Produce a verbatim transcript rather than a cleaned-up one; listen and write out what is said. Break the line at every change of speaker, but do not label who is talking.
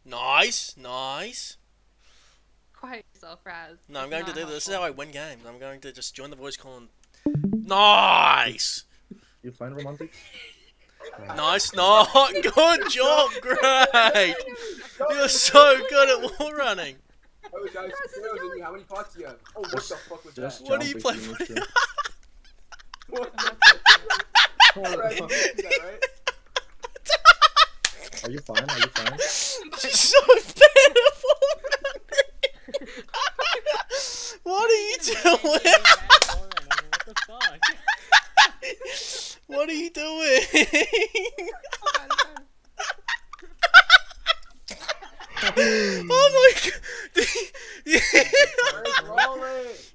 Nice, nice.
Quiet yourself, Raz.
No, I'm
It's
going to
not
do this. This is
helpful.
how I win games. I'm going to just join the voice call and... Nice!
You find romantic?
Nice, no, good job, great! You're so good at wall running.
Oh, guys, Tails, how many pots do you have? Oh, what the fuck was
Just
that?
What do you
jump
play
if you
for?
need to.
What the
Oh,
Right, you
fuck.
see that, right?
Are you fine? Are you fine?
So bad at wall running. What are you doing?
What the fuck?
What are you doing? Oh my god!
Where's Rolling?